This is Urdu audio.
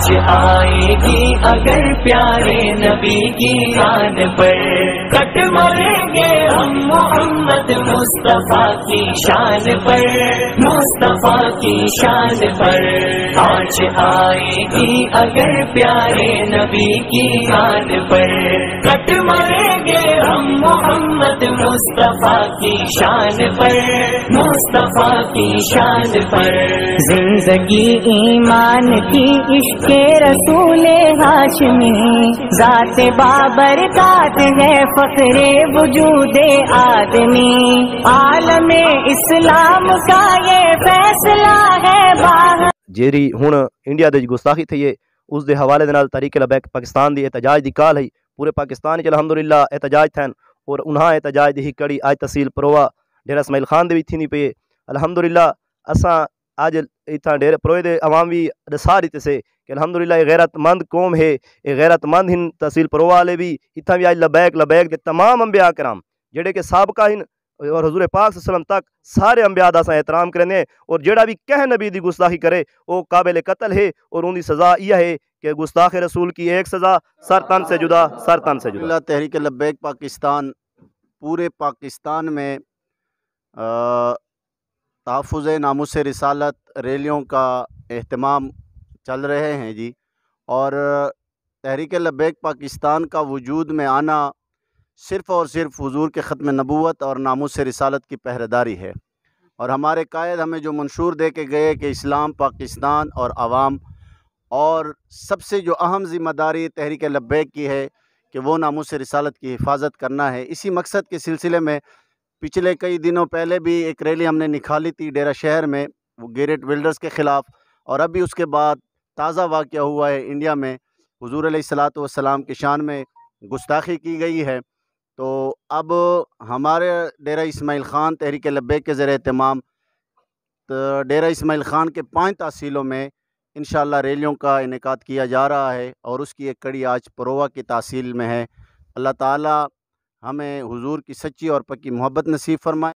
آج آئے گی اگر پیارے نبی کی آن پر، کٹ مریں گے ہم محمد مصطفیٰ کی شان پر، مصطفیٰ کی شان پر۔ آج آئے گی اگر پیارے نبی کی آن پر، کٹ مریں گے ہم محمد مصطفیٰ کی شان پر، مصطفیٰ کی شان پر۔ زندگی ایمان کی عشق رسول ہاشمی، ذات بابرکات ہے فخر وجود آدمی، عالم اسلام کا یہ فیصلہ ہے باہر۔ جیری ہن انڈیا دے گستاخی تھی ہے اس دے حوالے دے نال تحریک لبیک پاکستان دی احتجاج دی کال ہے، پورے پاکستان وچ الحمدللہ احتجاج تھن، اور انہاں احتجاج دی ہی کڑی اج تحصیل پروا ڈیرہ اسماعیل خان دے وچ تھینی پئی۔ الحمدللہ اساں اج اتھاں ڈیرے پروئے دے عوام بھی دسا دیتے سے کہ الحمدللہ یہ غیرت مند قوم ہے، یہ غیرت مند ہن تحصیل پروا والے بھی اتھاں بھی آج لبیک لبیک دے تمام انبیاء کرام جڑے کہ سابقہ ہن اور حضور پاک صلی اللہ علیہ وسلم تک سارے انبیاء دا احترام کرنے، اور جڑا بھی کہ نبی دی گستاخی کرے وہ قابل قتل ہے، اور ان دی سزا یہ ہے کہ گستاخ رسول کی ایک سزا سر تن سے جدا، سر تن سے جدا۔ تحریک لبیک پاکستان پورے پاکستان میں تحفظ ناموس رسالت ریلیوں کا اہتمام چل رہے ہیں جی، اور تحریک لبیک پاکستان کا وجود میں آنا صرف اور صرف حضور کے ختم نبوت اور ناموس رسالت کی پہرےداری ہے، اور ہمارے قائد ہمیں جو منشور دے کے گئے کہ اسلام، پاکستان اور عوام، اور سب سے جو اہم ذمہ داری تحریک لبیک کی ہے کہ وہ ناموس رسالت کی حفاظت کرنا ہے۔ اسی مقصد کے سلسلے میں پچھلے کئی دنوں پہلے بھی ایک ریلی ہم نے نکالی تھی ڈیرہ شہر میں، وہ گیریٹ ولڈرز کے خلاف، اور ابھی اس کے بعد تازہ واقعہ ہوا ہے انڈیا میں، حضور علیہ الصلاۃ والسلام کی شان میں گستاخی کی گئی ہے۔ تو اب ہمارے ڈیرہ اسماعیل خان تحریک لبیک کے زیر اہتمام ڈیرہ اسماعیل خان کے 5 تحصیلوں میں انشاءاللہ ریلیوں کا انعقاد کیا جا رہا ہے، اور اس کی ایک کڑی آج پروا کی تحصیل میں ہے۔ اللہ تعالی ہمیں حضور کی سچی اور پکی محبت نصیب فرمائے۔